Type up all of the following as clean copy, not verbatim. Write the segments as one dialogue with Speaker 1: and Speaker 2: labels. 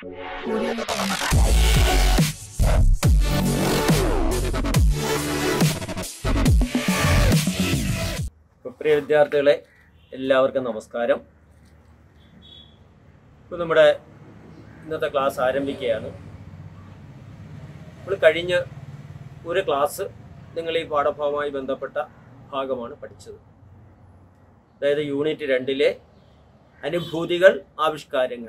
Speaker 1: പ്രിയ വിദ്യാർത്ഥികളെ, എല്ലാവർക്കും നമസ്കാരം. ഇപ്പോൾ നമ്മുടെ ഇന്നത്തെ ക്ലാസ് ആരംഭിക്കുകയാണ്. നമ്മൾ കഴിഞ്ഞ ഒരു ക്ലാസ് നിങ്ങൾ ഈ പാഠഭാഗവുമായി ബന്ധപ്പെട്ട ഭാഗമാണ് പഠിച്ചത്. അതായത് യൂണിറ്റ് 2 അനുഭൂതികൾ, ആവിഷ്കാരങ്ങൾ.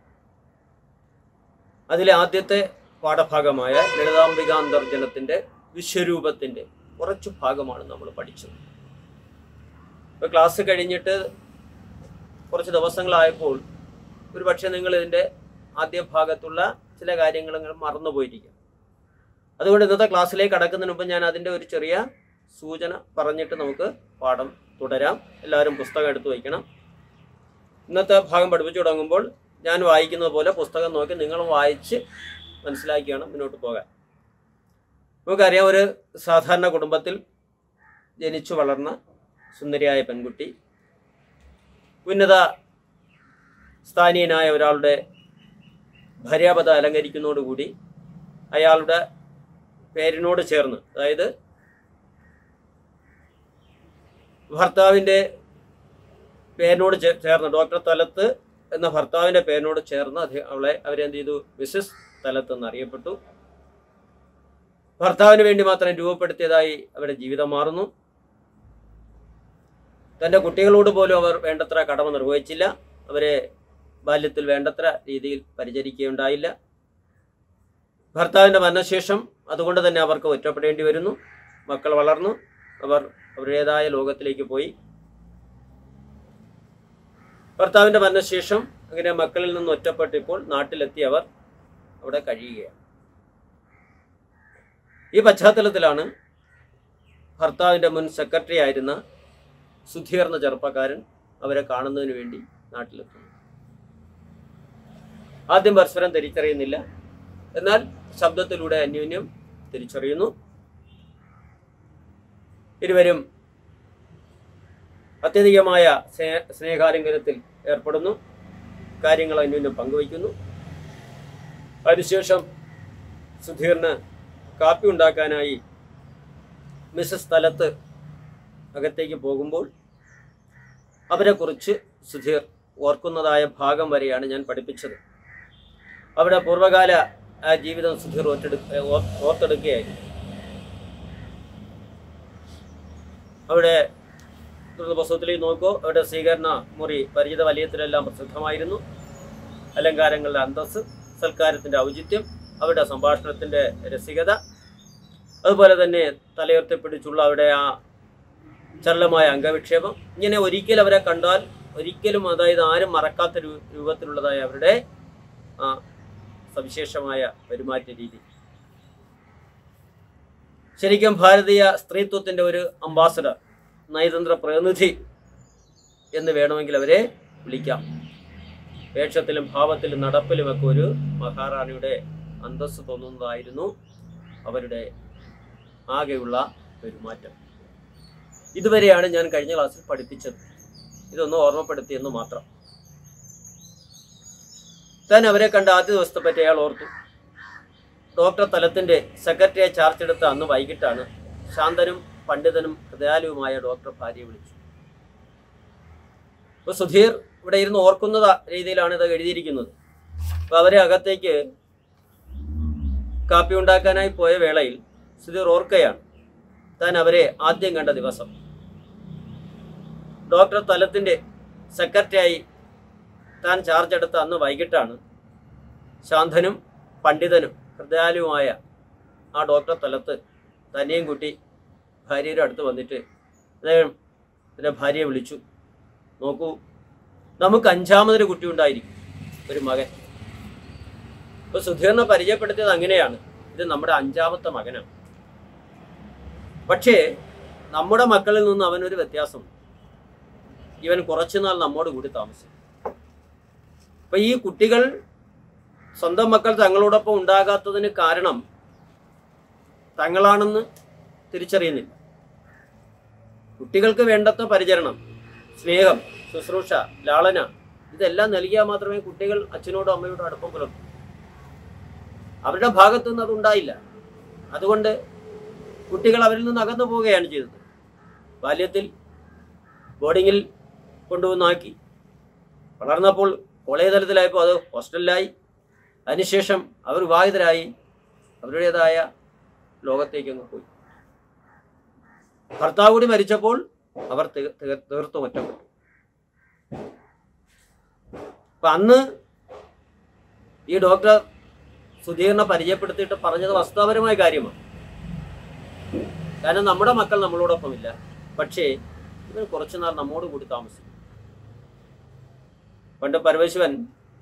Speaker 1: അതിലെ ആദ്യത്തെ പാഠഭാഗമായ ലളിതാംബികാന്തർജനത്തിൻ്റെ വിശ്വരൂപത്തിൻ്റെ കുറച്ച് ഭാഗമാണ് നമ്മൾ പഠിച്ചത്. ഇപ്പോൾ ക്ലാസ് കഴിഞ്ഞിട്ട് കുറച്ച് ദിവസങ്ങളായപ്പോൾ ഒരു പക്ഷേ നിങ്ങൾ ഇതിൻ്റെ ആദ്യ ഭാഗത്തുള്ള ചില കാര്യങ്ങൾ മറന്നുപോയിരിക്കും. അതുകൊണ്ട് ഇന്നത്തെ ക്ലാസ്സിലേക്ക് കടക്കുന്നതിന് മുമ്പ് ഞാൻ അതിൻ്റെ ഒരു ചെറിയ സൂചന പറഞ്ഞിട്ട് നമുക്ക് പാഠം തുടരാം. എല്ലാവരും പുസ്തകം എടുത്തു വയ്ക്കണം. ഇന്നത്തെ ഭാഗം പഠിപ്പിച്ചു തുടങ്ങുമ്പോൾ ഞാൻ വായിക്കുന്നത് പോലെ പുസ്തകം നോക്കി നിങ്ങൾ വായിച്ച് മനസ്സിലാക്കിയാണ് മുന്നോട്ട് പോകാൻ. നമുക്കറിയാം, ഒരു സാധാരണ കുടുംബത്തിൽ ജനിച്ചു വളർന്ന സുന്ദരിയായ പെൺകുട്ടി ഉന്നത സ്ഥാനീയനായ ഒരാളുടെ ഭാര്യാപദം അലങ്കരിക്കുന്നതോടുകൂടി അയാളുടെ പേരിനോട് ചേർന്ന്, അതായത് ഭർത്താവിൻ്റെ പേരിനോട് ചേർന്ന്, ഡോക്ടർ തലത്ത് എന്ന ഭർത്താവിൻ്റെ പേരിനോട് ചേർന്ന് അവരെന്ത് ചെയ്തു? മിസ്സസ് തലത്ത് എന്നറിയപ്പെട്ടു. ഭർത്താവിന് വേണ്ടി മാത്രം രൂപപ്പെടുത്തിയതായി അവരുടെ ജീവിതം മാറുന്നു. തൻ്റെ കുട്ടികളോട് പോലും അവർ വേണ്ടത്ര കടമ നിർവഹിച്ചില്ല. അവരെ ബാല്യത്തിൽ വേണ്ടത്ര രീതിയിൽ പരിചരിക്കുകയുണ്ടായില്ല. ഭർത്താവിൻ്റെ മരണശേഷം അതുകൊണ്ട് തന്നെ അവർക്ക് ഒറ്റപ്പെടേണ്ടി വരുന്നു. മക്കൾ വളർന്നു, അവർ അവരുടേതായ ലോകത്തിലേക്ക് പോയി. ഭർത്താവിൻ്റെ മരണശേഷം അങ്ങനെ മക്കളിൽ നിന്ന് ഒറ്റപ്പെട്ടിപ്പോൾ നാട്ടിലെത്തി അവർ അവിടെ കഴിയുകയാണ്. ഈ പശ്ചാത്തലത്തിലാണ് ഭർത്താവിൻ്റെ മുൻ സെക്രട്ടറി ആയിരുന്ന സുധീർ എന്ന ചെറുപ്പക്കാരൻ അവരെ കാണുന്നതിന് വേണ്ടി നാട്ടിലെത്തുന്നു. ആദ്യം പരസ്പരം തിരിച്ചറിയുന്നില്ല, എന്നാൽ ശബ്ദത്തിലൂടെ അന്യോന്യം തിരിച്ചറിയുന്നു. ഇരുവരും അത്യധികമായ സ്നേഹാലിംഗനത്തിൽ ഏർപ്പെടുന്നു. കാര്യങ്ങൾ അന്യോന്യം പങ്കുവയ്ക്കുന്നു. അതിനുശേഷം സുധീറിന് കാപ്പി ഉണ്ടാക്കാനായി മിസ്സസ് തലത്ത് അകത്തേക്ക് പോകുമ്പോൾ അവരെക്കുറിച്ച് സുധീർ ഓർക്കുന്നതായ ഭാഗം വരെയാണ് ഞാൻ പഠിപ്പിച്ചത്. അവിടെ പൂർവ്വകാല ആ ജീവിതം സുധീർ ഓർത്തെടുക്കുകയായിരുന്നു. അവിടെ പുസ്തകത്തിലേക്ക് നോക്കൂ. അവിടെ സ്വീകരണ മുറി പരിചിത വലയത്തിലെല്ലാം പ്രസിദ്ധമായിരുന്നു. അലങ്കാരങ്ങളുടെ അന്തസ്സ്, സൽക്കാരത്തിൻ്റെ ഔചിത്യം, അവരുടെ സംഭാഷണത്തിൻ്റെ രസികത, അതുപോലെ തന്നെ തലയുയർത്തിപ്പിടിച്ചുള്ള അവിടെ ആ ചരളമായ അംഗവിക്ഷേപം. ഇങ്ങനെ ഒരിക്കൽ അവരെ കണ്ടാൽ ഒരിക്കലും, അതായത് ആരും മറക്കാത്ത രൂപത്തിലുള്ളതായ അവരുടെ ആ സവിശേഷമായ പെരുമാറ്റ രീതി. ശരിക്കും ഭാരതീയ സ്ത്രീത്വത്തിൻ്റെ ഒരു അംബാസഡർ, നയതന്ത്ര പ്രതിനിധി എന്ന് വേണമെങ്കിൽ അവരെ വിളിക്കാം. വേഷത്തിലും ഭാവത്തിലും നടപ്പിലുമൊക്കെ ഒരു മഹാറാണിയുടെ അന്തസ്സ് തോന്നുന്നതായിരുന്നു അവരുടെ ആകെയുള്ള പെരുമാറ്റം. ഇതുവരെയാണ് ഞാൻ കഴിഞ്ഞ ക്ലാസ്സിൽ പഠിപ്പിച്ചത്. ഇതൊന്ന് ഓർമ്മപ്പെടുത്തിയെന്ന് മാത്രം. താൻ അവരെ കണ്ട ആദ്യ ദിവസത്തെ പറ്റി അയാൾ ഓർത്തു. ഡോക്ടർ തലത്തിൻ്റെ സെക്രട്ടറിയായി ചാർജ് എടുത്ത അന്ന് വൈകിട്ടാണ് ശാന്തനും പണ്ഡിതനും ഹൃദയാലുവുമായ ഡോക്ടർ ഭാര്യയെ വിളിച്ചു. ഇപ്പോൾ സുധീർ ഇവിടെ ഇരുന്ന് ഓർക്കുന്ന രീതിയിലാണ് ഇത് എഴുതിയിരിക്കുന്നത്. അപ്പോൾ അവരെ അകത്തേക്ക് കാപ്പി ഉണ്ടാക്കാനായി പോയ വേളയിൽ സുധീർ ഓർക്കുകയാണ് താൻ അവരെ ആദ്യം കണ്ട ദിവസം. ഡോക്ടർ തലത്തിൻ്റെ സെക്രട്ടറിയായി താൻ ചാർജ് എടുത്ത അന്ന് വൈകിട്ടാണ് ശാന്തനും പണ്ഡിതനും ഹൃദയാലുവുമായ ആ ഡോക്ടർ തലത്ത് തന്നെയും കൂട്ടി ഭാര്യയുടെ അടുത്ത് വന്നിട്ട് അദ്ദേഹം പിന്നെ ഭാര്യയെ വിളിച്ചു. നോക്കൂ, നമുക്ക് 5ാമതൊരു കുട്ടി ഉണ്ടായിരിക്കും, ഒരു മകൻ. ഇപ്പോൾ സുധീറിനെ പരിചയപ്പെടുത്തിയത് അങ്ങനെയാണ്. ഇത് നമ്മുടെ 5ാമത്തെ മകനാണ്. പക്ഷേ നമ്മുടെ മക്കളിൽ നിന്ന് അവനൊരു വ്യത്യാസം. ഇവൻ കുറച്ചുനാൾ നമ്മോട് കൂടി താമസിക്കും. അപ്പം ഈ കുട്ടികൾ സ്വന്തം മക്കൾ തങ്ങളോടൊപ്പം ഉണ്ടാകാത്തതിന് കാരണം തങ്ങളാണെന്ന് തിരിച്ചറിയുന്നില്ല. കുട്ടികൾക്ക് വേണ്ടത്ര പരിചരണം, സ്നേഹം, ശുശ്രൂഷ, ലാളന ഇതെല്ലാം നൽകിയാൽ മാത്രമേ കുട്ടികൾ അച്ഛനോടും അമ്മയോടും അടുപ്പം പുലർത്തൂ. അവരുടെ ഭാഗത്തുനിന്ന് അതുണ്ടായില്ല. അതുകൊണ്ട് കുട്ടികൾ അവരിൽ നിന്ന് അകന്നു പോവുകയാണ് ചെയ്തത്. ബാല്യത്തിൽ ബോർഡിങ്ങിൽ കൊണ്ടുവന്നാക്കി, വളർന്നപ്പോൾ കോളേജ് തലത്തിലായപ്പോൾ അത് ഹോസ്റ്റലിലായി, അതിനുശേഷം അവർ വിവാഹിതരായി അവരുടേതായ ലോകത്തേക്ക് അങ്ങ് പോയി. ഭർത്താവ് കൂടി മരിച്ചപ്പോൾ അവർ തീർത്തും ഒറ്റപ്പെട്ടു. അപ്പൊ അന്ന് ഈ ഡോക്ടർ സുധീറിനെ പരിചയപ്പെടുത്തിയിട്ട് പറഞ്ഞത് വസ്തുതാപരമായ കാര്യമാണ്. കാരണം നമ്മുടെ മക്കൾ നമ്മളോടൊപ്പം ഇല്ല, പക്ഷേ ഇവർ കുറച്ചുനാൾ നമ്മോട് കൂടി താമസിക്കും. പണ്ട് പരമശിവൻ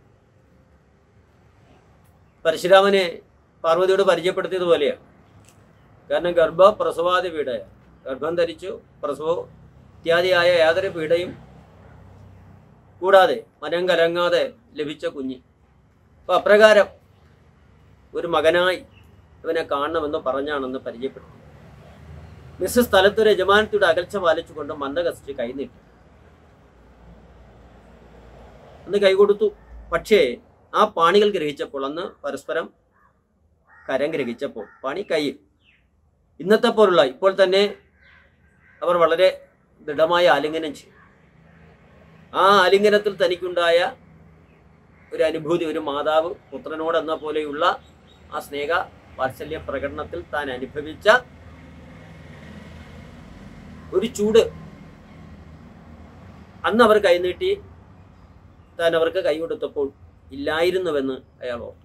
Speaker 1: പരശുരാമനെ പാർവതിയോട് പരിചയപ്പെടുത്തിയതുപോലെയാണ്. കാരണം പ്രസവാദി പീഡയാണ്. ഗർഭം ധരിച്ചു പ്രസവ ഇത്യാദിയായ യാതൊരു പീഡയും കൂടാതെ മനം കലങ്ങാതെ ലഭിച്ച കുഞ്ഞ്. അപ്പം അപ്രകാരം ഒരു മകനായി ഇവനെ കാണണമെന്ന് പറഞ്ഞാണെന്ന് പരിചയപ്പെടുത്തി. മിസ് സ്ഥലത്തൊരു യജമാനത്തിയുടെ അകൽച്ച പാലിച്ചുകൊണ്ട് മന്ദഹസിച്ച് കൈനീട്ടി. അന്ന് കൈകൊടുത്തു. പക്ഷേ ആ പാണികൾ ഗ്രഹിച്ചപ്പോൾ, അന്ന് പരസ്പരം കരം ഗ്രഹിച്ചപ്പോൾ പാണി കയ്യിൽ. ഇന്നത്തെ പോലുള്ള ഇപ്പോൾ തന്നെ അവർ വളരെ ദൃഢമായ ആലിംഗനം ചെയ്യും. ആ ആലിംഗനത്തിൽ തനിക്കുണ്ടായ ഒരു അനുഭൂതി, ഒരു മാതാവ് പുത്രനോടെന്ന പോലെയുള്ള ആ സ്നേഹ വാത്സല്യ പ്രകടനത്തിൽ താൻ അനുഭവിച്ച ഒരു ചൂട് അന്ന് അവർ കൈനീട്ടി താൻ അവർക്ക് കൈ കൊടുത്തപ്പോൾ ഇല്ലായിരുന്നുവെന്ന് അയാൾ ഓർത്തു.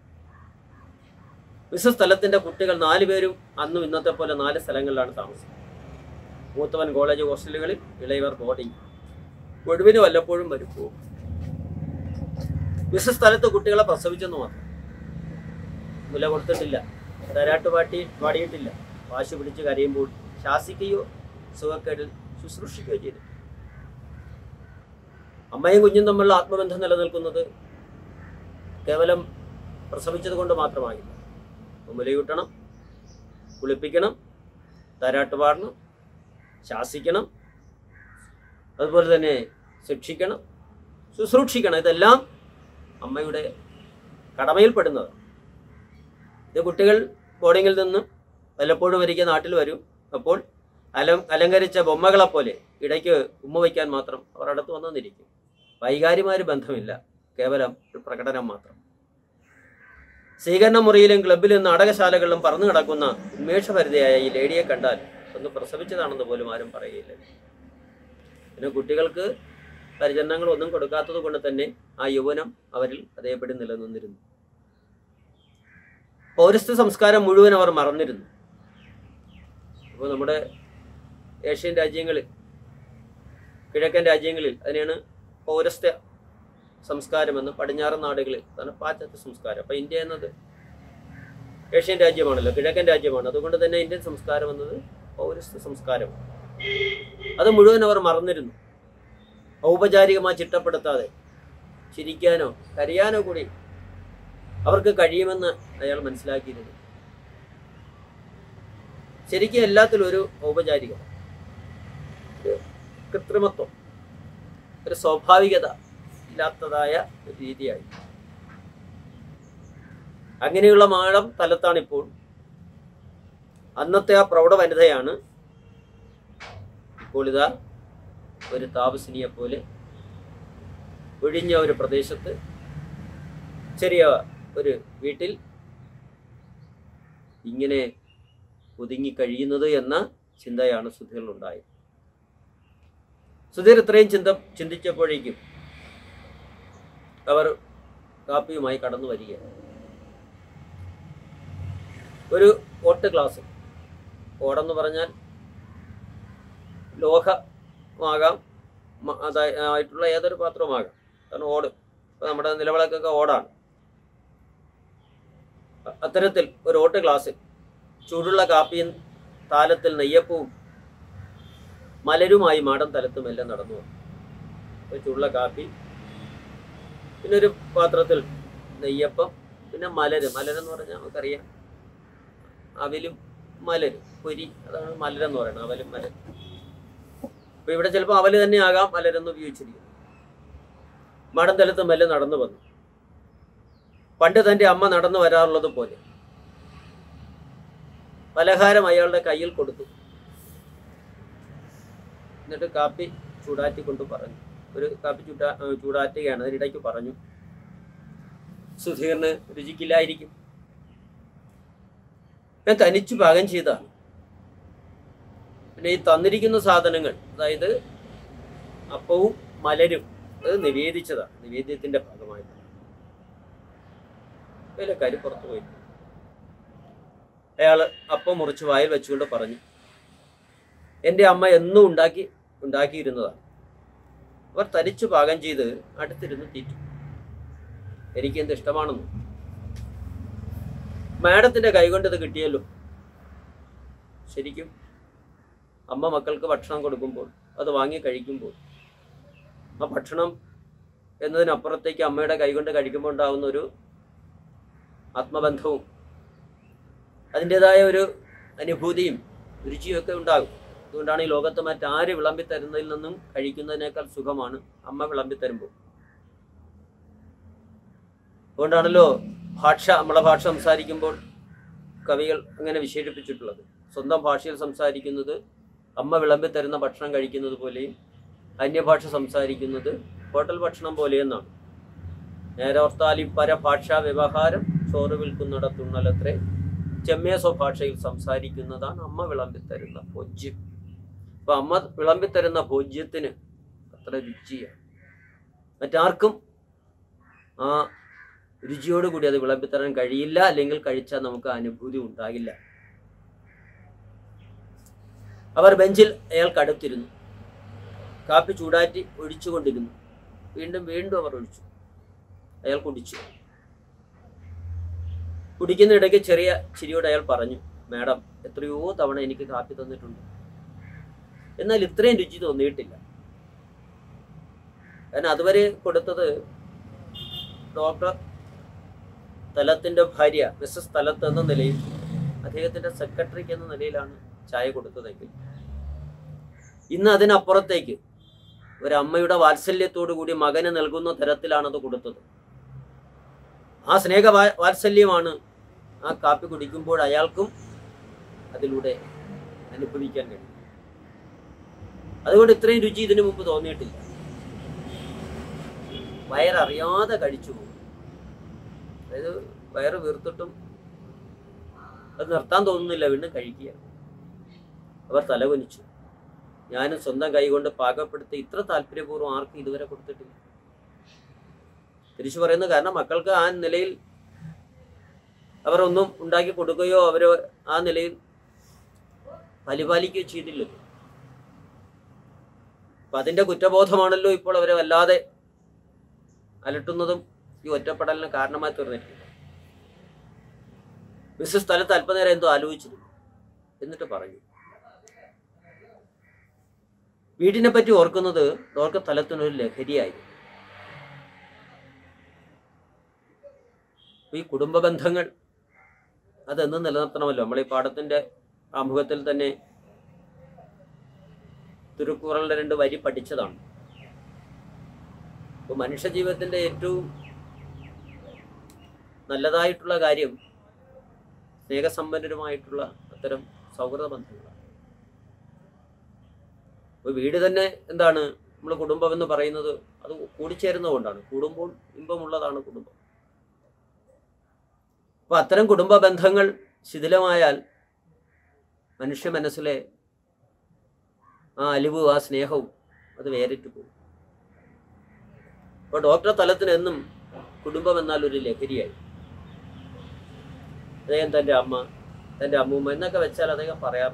Speaker 1: മിസ് സ്ഥലത്തിന്റെ കുട്ടികൾ 4 പേരും അന്നും ഇന്നത്തെ പോലെ 4 സ്ഥലങ്ങളിലാണ് താമസിക്കുന്നത്. മൂത്തവൻ കോളേജ് ഹോസ്റ്റലുകളിൽ, ഇളയവർ ബോർഡിംഗ്. ഒഴിവിന് വല്ലപ്പോഴും വരും പോകും. മിസ് സ്ഥലത്ത് കുട്ടികളെ പ്രസവിച്ചെന്ന് മാത്രം. മുല കൊടുത്തിട്ടില്ല, തരാട്ട് പാടിയിട്ടില്ല, വാശി പിടിച്ച് കരയുമ്പോൾ ശാസിക്കുകയോ സുഖക്കേടിൽ ശുശ്രൂഷിക്കുകയോ ചെയ്തു. അമ്മയും കുഞ്ഞും തമ്മിലുള്ള ആത്മബന്ധം നിലനിൽക്കുന്നത് കേവലം പ്രസവിച്ചത് കൊണ്ട് മാത്രമാകില്ല. മുലയൂട്ടണം, കുളിപ്പിക്കണം, താരാട്ട് പാടണം, ശാസിക്കണം, അതുപോലെ തന്നെ ശിക്ഷിക്കണം, ശുശ്രൂഷിക്കണം. ഇതെല്ലാം അമ്മയുടെ കടമയിൽപ്പെടുന്നത്. ഇത് കുട്ടികൾ ബോർഡിങ്ങിൽ നിന്നും വല്ലപ്പോഴും ഒരിക്കൽ നാട്ടിൽ വരും. അപ്പോൾ അലങ്കരിച്ച ബൊമ്മകളെപ്പോലെ ഇടയ്ക്ക് ഉമ്മ വയ്ക്കാൻ മാത്രം അവർ അടുത്ത് വന്നിരിക്കും. വൈകാരിമാര് ബന്ധമില്ല, കേവലം ഒരു പ്രകടനം മാത്രം. സ്വീകരണ മുറിയിലും ക്ലബിലും നാടകശാലകളിലും പറന്നു കിടക്കുന്ന ഉന്മേഷഭരിതയായ ഈ ലേഡിയെ കണ്ടാൽ ഒന്ന് പ്രസവിച്ചതാണെന്ന് പോലും ആരും പറയുകയില്ല. പിന്നെ കുട്ടികൾക്ക് പരിചരണങ്ങളൊന്നും കൊടുക്കാത്തത് കൊണ്ട് തന്നെ ആ യൗവനം അവരിൽ അതേപടി നിലനിന്നിരുന്നു. പൗരസ്ത്യ സംസ്കാരം മുഴുവൻ അവർ മറന്നിരുന്നു. ഇപ്പോൾ നമ്മുടെ ഏഷ്യൻ രാജ്യങ്ങളിൽ, കിഴക്കൻ രാജ്യങ്ങളിൽ അതിനെയാണ് പൗരസ്ത്യ സംസ്കാരമെന്ന്, പടിഞ്ഞാറൻ നാടുകളിൽ അതാണ് പാശ്ചാത്യ സംസ്കാരം. അപ്പം ഇന്ത്യ എന്നത് ഏഷ്യൻ രാജ്യമാണല്ലോ, കിഴക്കൻ രാജ്യമാണ്. അതുകൊണ്ട് തന്നെ ഇന്ത്യൻ സംസ്കാരം എന്നത് പൗരസ്ത്യ സംസ്കാരമാണ്. അത് മുഴുവൻ അവർ മറന്നിരുന്നു. ഔപചാരികമായി ചിട്ടപ്പെടുത്താതെ ചിരിക്കാനോ കരയാനോ കൂടി അവർക്ക് കഴിയുമെന്ന് അയാൾ മനസ്സിലാക്കിയിരുന്നു. ശരിക്കും എല്ലാത്തിലും ഒരു ഔപചാരികത, ഒരു കൃത്രിമത്വം, ഒരു സ്വാഭാവികത ഇല്ലാത്തതായ ഒരു രീതിയായി. അങ്ങനെയുള്ള മാടം തലത്താണിപ്പോൾ. അന്നത്തെ ആ പ്രൗഢ വനിതയാണ് ഇപ്പോൾ ഇതാ ഒരു താപസിനിയെ പോലെ ഒഴിഞ്ഞ ഒരു പ്രദേശത്ത്, ചെറിയ ഒരു വീട്ടിൽ ഇങ്ങനെ ഒതുങ്ങിക്കഴിയുന്നത് എന്ന ചിന്തയാണ് സുധീറിനുണ്ടായത്. സുധീർ ഇത്രയും ചിന്തിച്ചപ്പോഴേക്കും അവർ കാപ്പിയുമായി കടന്നു വരികയാണ്. ഒരു ഓട്ട് ഗ്ലാസ്, ഓടെന്ന് പറഞ്ഞാൽ ലോഹമാകാം, ആയിട്ടുള്ള ഏതൊരു പാത്രവുമാകാം. കാരണം ഓട്, ഇപ്പം നമ്മുടെ നിലവിളക്കൊക്കെ ഓടാണ്. അത്തരത്തിൽ ഒരു ഓട്ട് ഗ്ലാസ്സിൽ ചൂടുള്ള കാപ്പിയും താലത്തിൽ നെയ്യപ്പവും മലരുമായി മാടം തലത്തും എല്ലാം നടന്നു വന്നു. ഒരു ചൂടുള്ള കാപ്പി, പിന്നെ ഒരു പാത്രത്തിൽ നെയ്യപ്പം, പിന്നെ മലരെന്ന് പറഞ്ഞാൽ നമുക്കറിയാം അവലും മലര്, പൊരി, അതാണ് മലരെന്ന് പറയുന്നത്. അവലും മലര്. അപ്പൊ ഇവിടെ ചിലപ്പോൾ അവല് തന്നെ ആകാം മലരെന്ന് ഉപയോഗിച്ചിരിക്കുന്നു. മാടം തലത്തും എല്ലാം നടന്നു വന്നു. പണ്ട് തൻ്റെ അമ്മ നടന്നു വരാറുള്ളത് പോലെ പലഹാരം അയാളുടെ കയ്യിൽ കൊടുത്തു. എന്നിട്ട് കാപ്പി ചൂടാറ്റിക്കൊണ്ട് പറഞ്ഞു, ഒരു കാപ്പി ചൂടാറ്റുകയാണ്. അതിനിടയ്ക്ക് പറഞ്ഞു, സുധീറിന് രുചിക്കില്ലായിരിക്കും, ഞാൻ തനിച്ചു പാകം ചെയ്താണ്. പിന്നെ ഈ തന്നിരിക്കുന്ന സാധനങ്ങൾ, അതായത് അപ്പവും മലരും, അത് നിവേദിച്ചതാണ്, നിവേദ്യത്തിന്റെ ഭാഗമായിട്ട്. വേലക്കാരി പുറത്തു പോയി. അയാൾ അപ്പം മുറിച്ച് വായിൽ വെച്ചുകൊണ്ട് പറഞ്ഞു, എൻ്റെ അമ്മ എന്നും ഉണ്ടാക്കിയിരുന്നതാണ്. അവർ തനിച്ചു പാകം ചെയ്ത് അടുത്തിരുന്ന് തീറ്റു. എനിക്ക് എന്ത് ഇഷ്ടമാണെന്ന്. മാഡത്തിന്റെ കൈകൊണ്ട് ഇത് കിട്ടിയല്ലോ. ശരിക്കും അമ്മ മക്കൾക്ക് ഭക്ഷണം കൊടുക്കുമ്പോൾ, അത് വാങ്ങി കഴിക്കുമ്പോൾ, ആ ഭക്ഷണം എന്നതിനപ്പുറത്തേക്ക് അമ്മയുടെ കൈകൊണ്ട് കഴിക്കുമ്പോൾ ഉണ്ടാകുന്ന ഒരു ആത്മബന്ധവും അതിൻ്റെതായ ഒരു അനുഭൂതിയും രുചിയും ഒക്കെ ഉണ്ടാകും. അതുകൊണ്ടാണ് ഈ ലോകത്ത് മറ്റാര് വിളമ്പി തരുന്നതിൽ നിന്നും കഴിക്കുന്നതിനേക്കാൾ സുഖമാണ് അമ്മ വിളമ്പി തരുമ്പോൾ. അതുകൊണ്ടാണല്ലോ നമ്മളെ ഭാഷ സംസാരിക്കുമ്പോൾ കവികൾ അങ്ങനെ വിശേഷിപ്പിച്ചിട്ടുള്ളത്. സ്വന്തം ഭാഷയിൽ സംസാരിക്കുന്നത് അമ്മ വിളമ്പി തരുന്ന ഭക്ഷണം കഴിക്കുന്നത് പോലെയും, അന്യഭാഷ സംസാരിക്കുന്നത് ഹോട്ടൽ ഭക്ഷണം പോലെയെന്നാണ്. നേരോർത്താലി പരഭാഷാ വ്യവഹാരം ചോറ് വിൽക്കുന്നിടത്തുണ്ണലത്രേ, ചെമ്മേ സ്വഭാഷയിൽ സംസാരിക്കുന്നതാണ് അമ്മ വിളമ്പിത്തരുന്ന ഭോജ്യം. അപ്പൊ അമ്മ വിളമ്പിത്തരുന്ന ഭോജ്യത്തിന് അത്ര രുചിയാണ്. മറ്റാർക്കും ആ രുചിയോടുകൂടി അത് വിളമ്പിത്തരാൻ കഴിയില്ല, അല്ലെങ്കിൽ കഴിച്ചാൽ നമുക്ക് അനുഭൂതി ഉണ്ടാകില്ല. അവർ ബെഞ്ചിൽ അയാൾക്കടുത്തിരുന്നു. കാപ്പി ചൂടാറ്റി ഒഴിച്ചുകൊണ്ടിരുന്നു. വീണ്ടും വീണ്ടും അവർ ഒഴിച്ചു. അയാൾ കുടിച്ചു. കുടിക്കുന്നിടയ്ക്ക് ചെറിയ ചിരിയോട് അയാൾ പറഞ്ഞു, മാഡം എത്രയോ തവണ എനിക്ക് കാപ്പി തന്നിട്ടുണ്ട്, എന്നാൽ ഇത്രയും രുചി തോന്നിയിട്ടില്ല. കാരണം അതുവരെ കൊടുത്തത് ഡോക്ടർ തലത്തിന്റെ ഭാര്യ മിസ്സസ് തലത്ത് എന്ന നിലയിൽ, അദ്ദേഹത്തിന്റെ സെക്രട്ടറിക്ക് എന്ന നിലയിലാണ് ചായ കൊടുത്തതെങ്കിൽ, ഇന്ന് അതിനപ്പുറത്തേക്ക് ഒരമ്മയുടെ വാത്സല്യത്തോടു കൂടി മകന് നൽകുന്ന തരത്തിലാണത് കൊടുത്തത്. ആ സ്നേഹ വാത്സല്യമാണ് ആ കാപ്പി കുടിക്കുമ്പോൾ അയാൾക്കും അതിലൂടെ അനുഭവിക്കാൻ കഴിയും. അതുകൊണ്ട് ഇത്രയും രുചി ഇതിനു മുമ്പ് തോന്നിയിട്ടില്ല. വയററിയാതെ കഴിച്ചു പോകും. അതായത് വയറ് വീർത്തിട്ടും അത് നിർത്താൻ തോന്നുന്നില്ല, വീണ്ടും കഴിക്കുക. അവർ തലകുനിച്ചു. ഞാനും സ്വന്തം കൈകൊണ്ട് പാകപ്പെടുത്തി ഇത്ര താല്പര്യപൂർവ്വം ആർക്കും ഇതുവരെ കൊടുത്തിട്ടില്ല. തിരിച്ചു പറയുന്നത് കാരണം മക്കൾക്ക് ആ നിലയിൽ അവർ ഒന്നും ഉണ്ടാക്കി കൊടുക്കുകയോ അവരോ ആ നിലയിൽ പരിപാലിക്കുകയോ ചെയ്തില്ലല്ലോ. അപ്പൊ അതിന്റെ കുറ്റബോധമാണല്ലോ ഇപ്പോൾ അവരെ വല്ലാതെ അലട്ടുന്നതും ഈ ഒറ്റപ്പെടലിന് കാരണമായി തീർന്നിട്ടുണ്ട്. മിസ്സസ് തലത്ത് അല്പനേരം എന്തോ ആലോചിച്ചിരുന്നു. എന്നിട്ട് പറഞ്ഞു, വീടിനെ പറ്റി ഓർക്കുന്നത് ഡോക്ടർ തലത്തിനൊരു ലഹരിയായി. ഈ കുടുംബ ബന്ധങ്ങൾ അതെന്നും നിലനിർത്തണമല്ലോ. നമ്മൾ ഈ പാഠത്തിന്റെ ആമുഖത്തിൽ തന്നെ തിരുക്കുറളിന്റെ 2 വരി പഠിച്ചതാണ്. അപ്പോൾ മനുഷ്യ ജീവിതത്തിന്റെ ഏറ്റവും നല്ലതായിട്ടുള്ള കാര്യം സ്നേഹസമ്പന്നരുമായിട്ടുള്ള അത്തരം സൗഹൃദ ബന്ധങ്ങളാണ്. അപ്പോൾ വീട് തന്നെ എന്താണ്, നമ്മൾ കുടുംബം എന്ന് പറയുന്നത് അത് കൂടിച്ചേരുന്നതുകൊണ്ടാണ്. കൂടുമ്പോൾ ഇമ്പമുള്ളതാണ് കുടുംബം. അപ്പോൾ അത്തരം കുടുംബ ബന്ധങ്ങൾ ശിഥിലമായാൽ മനുഷ്യ മനസ്സിലെ ആ അലിവും ആ സ്നേഹവും അത് വേറിട്ട് പോകും. അപ്പോൾ ഡോക്ടർ തലത്തിന് എന്നും കുടുംബം എന്നാൽ ഒരു ലഹരിയായി. അദ്ദേഹം തൻ്റെ അമ്മ, തൻ്റെ അമ്മൂമ്മ എന്നൊക്കെ വെച്ചാൽ അദ്ദേഹം പറയാം.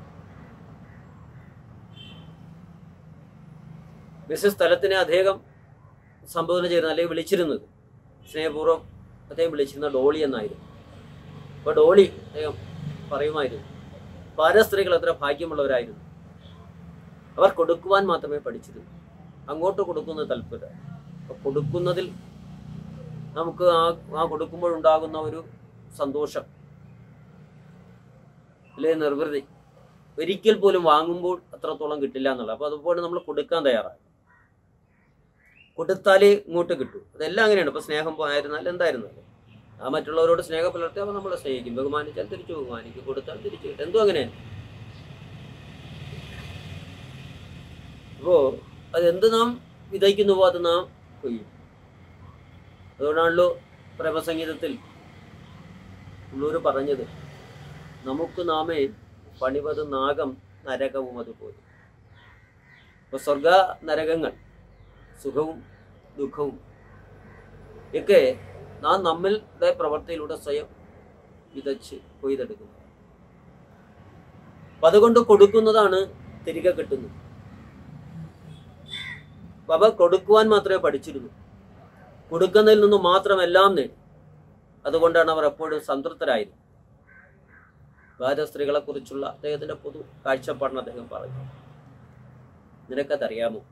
Speaker 1: മിസ്സസ് തലത്തിനെ അദ്ദേഹം സംബോധന ചെയ്യുന്നത് അല്ലെങ്കിൽ വിളിച്ചിരുന്നത് സ്നേഹപൂർവ്വം അദ്ദേഹം വിളിച്ചിരുന്ന ഡോളി എന്നായിരുന്നു. അപ്പോൾ ഡോളി അദ്ദേഹം പറയുമായിരുന്നു, ഭാര്യ സ്ത്രീകൾ എത്ര ഭാഗ്യമുള്ളവരായിരുന്നു. അവർ കൊടുക്കുവാൻ മാത്രമേ പഠിച്ചിരുന്നു, അങ്ങോട്ട് കൊടുക്കുന്ന താല്പര്യം. അപ്പോൾ കൊടുക്കുന്നതിൽ നമുക്ക് ആ കൊടുക്കുമ്പോഴുണ്ടാകുന്ന ഒരു സന്തോഷം അല്ലെ നിർവൃതി ഒരിക്കൽ പോലും വാങ്ങുമ്പോൾ അത്രത്തോളം കിട്ടില്ല എന്നുള്ളത്. അപ്പോൾ അതുപോലെ നമ്മൾ കൊടുക്കാൻ തയ്യാറാണ്. കൊടുത്താലേ ഇങ്ങോട്ട് കിട്ടൂ. അതെല്ലാം അങ്ങനെയാണ്. ഇപ്പോൾ സ്നേഹം ആയിരുന്നാലും എന്തായിരുന്നാലും ആ മറ്റുള്ളവരോട് സ്നേഹം പുലർത്തിയാൽ നമ്മളെ സ്നേഹിക്കും, ബഹുമാനിച്ചാൽ തിരിച്ചു ബഹുമാനിക്കും, കൊടുത്താൽ തിരിച്ചു കിട്ടും, എന്തോ അങ്ങനെ. അപ്പോൾ അതെന്ത് നാം വിതയ്ക്കുന്നുവോ അത് നാം കൊയ്യും. അതുകൊണ്ടാണല്ലോ പ്രേമസംഗീതത്തിൽ ഉള്ളൂർ പറഞ്ഞത്, നമുക്ക് നാമേ പണിവത് നാഗം നരകവും അതുപോലെ. അപ്പോൾ സ്വർഗ നരകങ്ങൾ, സുഖവും ദുഃഖവും ഒക്കെ നാം നമ്മളുടെ പ്രവൃത്തിയിലൂടെ സ്വയം വിതച്ച് കൊയ്തെടുക്കുന്നു. അപ്പം അതുകൊണ്ട് കൊടുക്കുന്നതാണ് തിരികെ കിട്ടുന്നത്. അപ്പം അവ കൊടുക്കുവാൻ മാത്രമേ പഠിച്ചിരുന്നു, കൊടുക്കുന്നതിൽ നിന്നും മാത്രം എല്ലാം നേടി. അതുകൊണ്ടാണ് അവർ എപ്പോഴും സംതൃപ്തരായിരുന്നു. ഭാര്യ സ്ത്രീകളെ കുറിച്ചുള്ള അദ്ദേഹത്തിന്റെ പൊതു കാഴ്ചപ്പാടിന് അദ്ദേഹം പറഞ്ഞു, നിനക്കതറിയാമോ?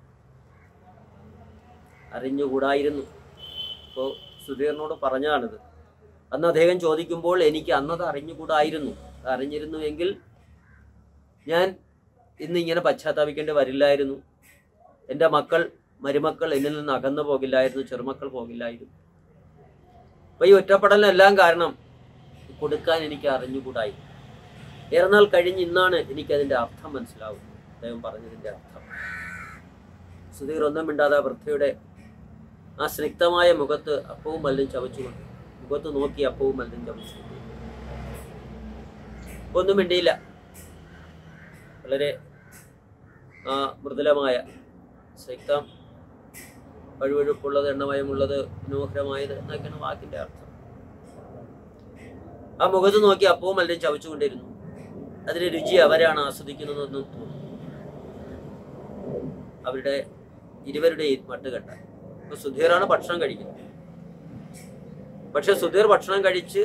Speaker 1: അറിഞ്ഞുകൂടായിരുന്നു. ഇപ്പോൾ സുധീറിനോട് പറഞ്ഞതാണിത്. അന്ന് അദ്ദേഹം ചോദിക്കുമ്പോൾ എനിക്ക് അന്നത് അറിഞ്ഞുകൂടായിരുന്നു, അറിഞ്ഞിരുന്നുവെങ്കിൽ ഞാൻ ഇന്ന് ഇങ്ങനെ പശ്ചാത്താപിക്കേണ്ടി വരില്ലായിരുന്നു. എൻ്റെ മക്കൾ, മരുമക്കൾ എന്നിൽ നിന്ന് അകന്നു പോകില്ലായിരുന്നു, ചെറുമക്കൾ പോകില്ലായിരുന്നു. അപ്പോൾ ഈ ഒറ്റപ്പെടലിനെല്ലാം കാരണം കൊടുക്കാൻ എനിക്ക് അറിഞ്ഞുകൂടായി. ഏറെനാൾ കഴിഞ്ഞ് ഇന്നാണ് എനിക്കതിൻ്റെ അർത്ഥം മനസ്സിലാവുന്നത്, അദ്ദേഹം പറഞ്ഞതിൻ്റെ അർത്ഥം. സുധീർ ഒന്നും മിണ്ടാതെ വൃദ്ധയുടെ ആ സ്നിഗ്ധമായ മുഖത്ത് അപ്പവും മല്ലും ചവച്ചുകൊണ്ട്, മുഖത്ത് നോക്കി അപ്പവും മല്ലും ചവച്ചുകൊണ്ട് ഒന്നും മിണ്ടിയില്ല. വളരെ മൃദുലമായ, സ്നിഗ്ധം, വഴുവഴുപ്പുള്ളത്, എണ്ണമയമുള്ളത്, മനോഹരമായത് എന്നൊക്കെയാണ് വാക്കിന്റെ അർത്ഥം. ആ മുഖത്ത് നോക്കി അപ്പവും മല്ലും ചവച്ചുകൊണ്ടിരുന്നു. അതിന്റെ രുചി അവരാണ് ആസ്വദിക്കുന്നതെന്നും തോന്നുന്നു. അവരുടെ ഇരുവരുടെയും മട്ടുകെട്ട. ഇപ്പൊ സുധീറാണ് ഭക്ഷണം കഴിക്കുന്നത്. പക്ഷെ സുധീർ ഭക്ഷണം കഴിച്ച്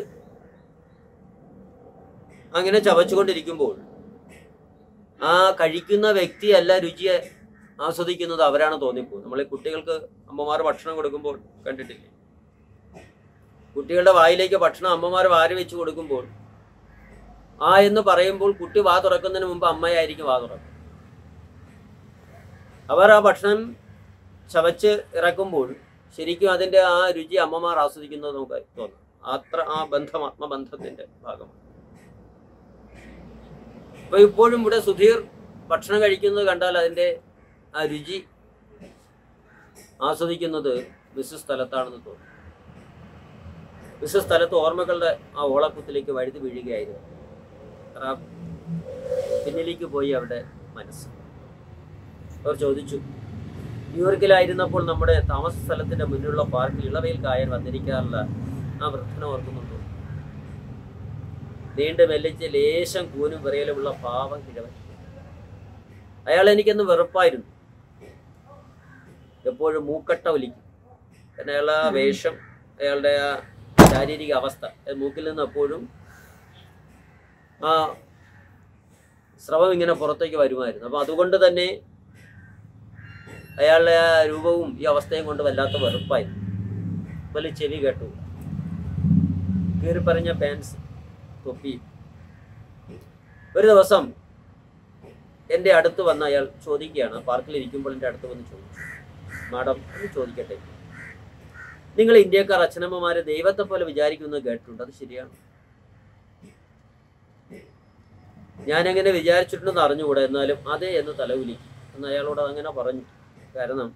Speaker 1: അങ്ങനെ ചവച്ചുകൊണ്ടിരിക്കുമ്പോൾ ആ കഴിക്കുന്ന വ്യക്തിയല്ല രുചിയെ ആസ്വദിക്കുന്നത് അവരാണ് തോന്നിപ്പോകും. നമ്മൾ കുട്ടികൾക്ക് അമ്മമാർ ഭക്ഷണം കൊടുക്കുമ്പോൾ കണ്ടിട്ടില്ലേ? കുട്ടികളുടെ വായിലേക്ക് ഭക്ഷണം അമ്മമാർ വാരി വെച്ച് കൊടുക്കുമ്പോൾ ആ എന്ന് പറയുമ്പോൾ കുട്ടി വാ തുറക്കുന്നതിന് മുമ്പ് അമ്മയായിരിക്കും വാ തുറക്കുക. അവർ ആ ഭക്ഷണം ചവച്ച് ഇറക്കുമ്പോൾ ശരിക്കും അതിൻ്റെ ആ രുചി അമ്മമാർ ആസ്വദിക്കുന്നത് നമുക്ക് തോന്നും. അത്ര ആ ബന്ധം ആത്മബന്ധത്തിന്റെ ഭാഗമാണ്. അപ്പൊ ഇപ്പോഴും ഇവിടെ സുധീർ ഭക്ഷണം കഴിക്കുന്നത് കണ്ടാൽ അതിൻ്റെ ആ രുചി ആസ്വദിക്കുന്നത് മിസ്സസ് സ്ഥലത്താണെന്ന് തോന്നുന്നു. മിസ്സസ് സ്ഥലത്ത് ഓർമ്മകളുടെ ആ ഓളക്കുത്തിലേക്ക് വഴുതി വീഴുകയായിരുന്നു. പിന്നിലേക്ക് പോയി അവരുടെ മനസ്സ്. അവർ ചോദിച്ചു, ന്യൂയോർക്കിലായിരുന്നപ്പോൾ നമ്മുടെ താമസ സ്ഥലത്തിന്റെ മുന്നിലുള്ള പാർക്കിൽ ഇളവയിൽ കായൻ വന്നിരിക്കാറുള്ള ആ വൃദ്ധനെ ഓർക്കുന്നുണ്ടോ? നീണ്ടു മെല്ലിച്ച് ലേശം കൂനും വിറയലുമുള്ള പാവം കിഴവൻ. അയാൾ എനിക്കൊന്ന് വെറുപ്പായിരുന്നു. എപ്പോഴും മൂക്കട്ട ഒലിക്കും. കാരണം അയാളുടെ ആ വേഷം, അയാളുടെ ആ ശാരീരിക അവസ്ഥ, മൂക്കിൽ നിന്ന് എപ്പോഴും ആ സ്രവം ഇങ്ങനെ പുറത്തേക്ക് വരുമായിരുന്നു. അപ്പം അതുകൊണ്ട് തന്നെ അയാളുടെ ആ രൂപവും ഈ അവസ്ഥയും കൊണ്ട് വല്ലാത്ത വെറുപ്പായിരുന്നു. വലിയ ചെവി കേട്ടു, കീറിപ്പറഞ്ഞ പാൻസ്, തൊപ്പി. ഒരു ദിവസം എൻ്റെ അടുത്ത് വന്ന് അയാൾ ചോദിക്കുകയാണ്, പാർക്കിൽ ഇരിക്കുമ്പോൾ എൻ്റെ അടുത്ത് വന്ന് ചോദിച്ചു, മാഡം ഒന്ന് ചോദിക്കട്ടെ, നിങ്ങൾ ഇന്ത്യക്കാർ അച്ഛനമ്മമാരെ ദൈവത്തെ പോലെ വിചാരിക്കുന്നത് കേട്ടിട്ടുണ്ട്, അത് ശരിയാണ്? ഞാനെങ്ങനെ വിചാരിച്ചിട്ടുണ്ടെന്ന് അറിഞ്ഞുകൂടെ, എന്നാലും അതെ എന്ന് തലകുലിക്കും എന്ന് അയാളോട് അങ്ങനെ പറഞ്ഞു. കാരണം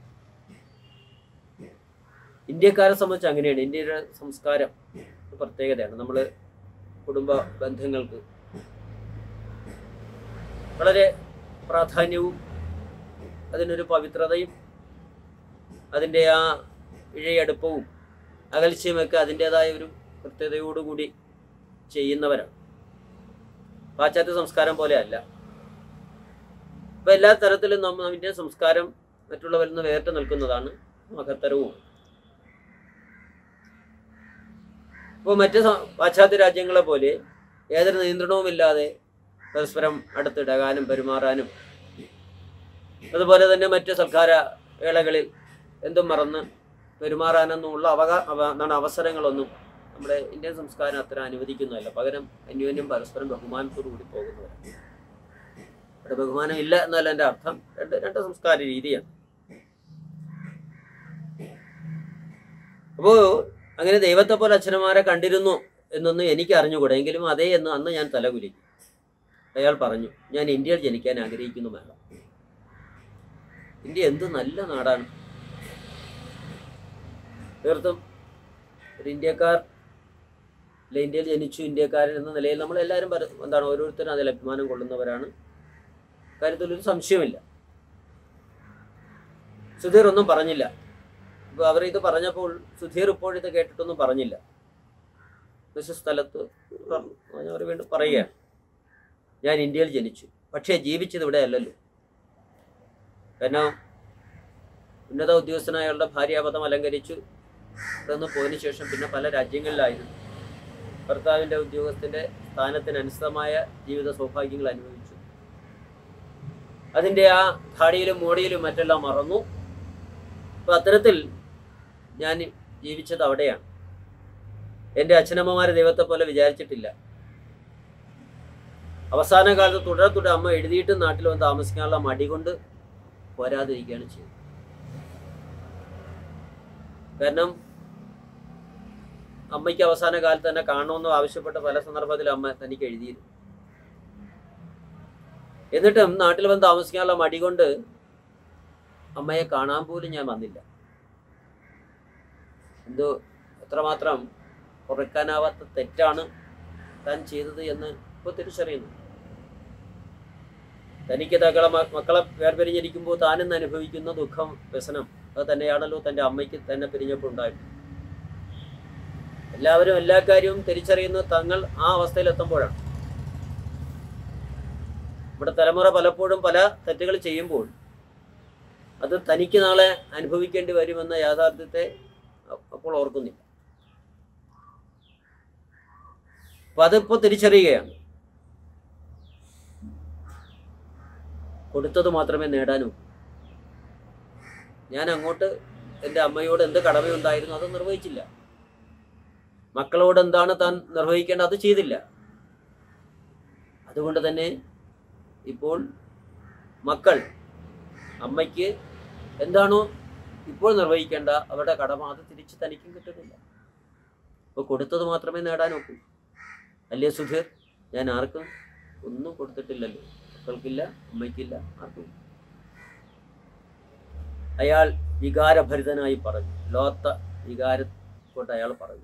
Speaker 1: ഇന്ത്യക്കാരെ സംബന്ധിച്ച് അങ്ങനെയാണ്. ഇന്ത്യയുടെ സംസ്കാരം പ്രത്യേകതയാണ്. നമ്മൾ കുടുംബ ബന്ധങ്ങൾക്ക് വളരെ പ്രാധാന്യവും അതിനൊരു പവിത്രതയും അതിൻ്റെ ആ ഇഴയടുപ്പവും അകൽച്ചയുമൊക്കെ അതിൻ്റെതായ ഒരു കൃത്യതയോടുകൂടി ചെയ്യുന്നവരാണ്. പാശ്ചാത്യ സംസ്കാരം പോലെ അല്ല. ഇപ്പം എല്ലാ തരത്തിലും നമ്മുടെ സംസ്കാരം മറ്റുള്ളവരിൽ നിന്ന് വേറിട്ട് നിൽക്കുന്നതാണ്, മഹത്തരവും. ഇപ്പോൾ മറ്റ് പാശ്ചാത്യ രാജ്യങ്ങളെ പോലെ ഏതൊരു നിയന്ത്രണവുമില്ലാതെ പരസ്പരം അടുത്തിടകാനും പെരുമാറാനും അതുപോലെ തന്നെ മറ്റ് സൽക്കാര വേളകളിൽ എന്തും മറന്ന് പെരുമാറാനൊന്നുമുള്ള അവസരങ്ങളൊന്നും നമ്മുടെ ഇന്ത്യൻ സംസ്കാരം അത്ര അനുവദിക്കുന്നതല്ല. പകരം അന്യോന്യം പരസ്പരം ബഹുമാനത്തോടു കൂടി പോകുന്നവരാണ്. ഇവിടെ ബഹുമാനം ഇല്ല എന്നല്ല എൻ്റെ അർത്ഥം. രണ്ട് സംസ്കാര രീതിയാണ്. അപ്പോൾ അങ്ങനെ ദൈവത്തെ പോലെ അച്ഛനമാരെ കണ്ടിരുന്നു എന്നൊന്നും എനിക്ക് അറിഞ്ഞുകൂടെ, എങ്കിലും അതേ എന്ന് അന്ന് ഞാൻ തലകുലുക്കി. അയാൾ പറഞ്ഞു, ഞാൻ ഇന്ത്യയിൽ ജനിക്കാൻ ആഗ്രഹിക്കുന്നു മേഡം. ഇന്ത്യ എന്ത് നല്ല നാടാണ്. തീർത്തും ഒരു ഇന്ത്യക്കാർ അല്ലെ, ഇന്ത്യയിൽ ജനിച്ചു ഇന്ത്യക്കാരൻ എന്ന നിലയിൽ നമ്മളെല്ലാവരും എന്താണ്, ഓരോരുത്തരും അതിൽ അഭിമാനം കൊള്ളുന്നവരാണ്. കാര്യത്തിലൊരു സംശയമില്ല. സുധീർ ഒന്നും പറഞ്ഞില്ല. ഇപ്പോൾ അവർ ഇത് പറഞ്ഞപ്പോൾ സുധീർ ഇപ്പോഴിത് കേട്ടിട്ടൊന്നും പറഞ്ഞില്ല. സ്ഥലത്ത് അവർ വീണ്ടും പറയുകയാണ്, ഞാൻ ഇന്ത്യയിൽ ജനിച്ചു, പക്ഷേ ജീവിച്ചത് ഇവിടെ അല്ലല്ലോ. കാരണം ഉന്നത ഉദ്യോഗസ്ഥനായ അയാളുടെ ഭാര്യാപദം അലങ്കരിച്ചു ഇവിടെ നിന്ന് പോയതിനു ശേഷം പിന്നെ പല രാജ്യങ്ങളിലായിരുന്നു. ഭർത്താവിൻ്റെ ഉദ്യോഗത്തിൻ്റെ സ്ഥാനത്തിനനുസൃതമായ ജീവിത സൗഭാഗ്യങ്ങൾ അനുഭവിച്ചു. അതിൻ്റെ ആ ധാടിയിലും മോടിയിലും മറ്റെല്ലാം മറന്നു. അപ്പോൾ അത്തരത്തിൽ ഞാൻ ജീവിച്ചത് അവിടെയാണ്. എൻ്റെ അച്ഛനമ്മമാരെ ദൈവത്തെ പോലെ വിചാരിച്ചിട്ടില്ല. അവസാന കാലത്ത് തുടരെ അമ്മ എഴുതിയിട്ട് നാട്ടിൽ വന്ന് താമസിക്കാനുള്ള മടി കൊണ്ട് പോരാതിരിക്കുകയാണ് ചെയ്തത്. കാരണം അമ്മയ്ക്ക് അവസാന കാലത്ത് തന്നെ കാണണമെന്ന് ആവശ്യപ്പെട്ട പല സന്ദർഭത്തിൽ അമ്മ തനിക്ക് എഴുതിയിരുന്നു. എന്നിട്ടും നാട്ടിൽ വന്ന് താമസിക്കാനുള്ള മടി കൊണ്ട് അമ്മയെ കാണാൻ പോലും ഞാൻ വന്നില്ല. എന്തോ എത്രമാത്രം കുറയ്ക്കാനാവാത്ത തെറ്റാണ് താൻ ചെയ്തത് എന്ന് ഇപ്പോൾ തിരിച്ചറിയുന്നു. തനിക്ക് മക്കളെ വേർപിരിഞ്ഞിരിക്കുമ്പോൾ താനെന്ന് അനുഭവിക്കുന്ന ദുഃഖം, വ്യസനം, അത് തന്നെയാണല്ലോ തൻ്റെ അമ്മയ്ക്ക് തന്നെ പിരിഞ്ഞപ്പോൾ ഉണ്ടായിട്ട്. എല്ലാവരും എല്ലാ കാര്യവും തിരിച്ചറിയുന്നത് തങ്ങൾ ആ അവസ്ഥയിലെത്തുമ്പോഴാണ്. ഇവിടെ തലമുറ പലപ്പോഴും പല തെറ്റുകൾ ചെയ്യുമ്പോൾ അത് തനിക്ക് നാളെ അനുഭവിക്കേണ്ടി വരുമെന്ന യാഥാർത്ഥ്യത്തെ അപ്പോൾ ഓർക്കുന്നില്ല. അപ്പൊ അതിപ്പോൾ തിരിച്ചറിയുകയാണ്. കൊടുത്തത് മാത്രമേ നേടാനൂ. ഞാൻ അങ്ങോട്ട് എൻ്റെ അമ്മയോട് എന്ത് കടമയുണ്ടായിരുന്നു അത് നിർവഹിച്ചില്ല. മക്കളോട് എന്താണ് താൻ നിർവഹിക്കേണ്ടത് അത് ചെയ്തില്ല. അതുകൊണ്ട് തന്നെ ഇപ്പോൾ മക്കൾ അമ്മയ്ക്ക് എന്താണോ ഇപ്പോൾ നിർവഹിക്കേണ്ട അവരുടെ കടമ അത് തിരിച്ച് തനിക്കും കിട്ടുന്നില്ല. അപ്പോൾ കൊടുത്തത് മാത്രമേ നേടാനൊക്കൂ. അല്ലേ സുധീർ? ഞാൻ ആർക്കും ഒന്നും കൊടുത്തിട്ടില്ലല്ലോ. മക്കൾക്കില്ല, അമ്മയ്ക്കില്ല, ആർക്കും. അയാൾ വികാരഭരിതനായി പറഞ്ഞു. ലോത്ത വികാരം കൊണ്ട് അയാൾ പറഞ്ഞു.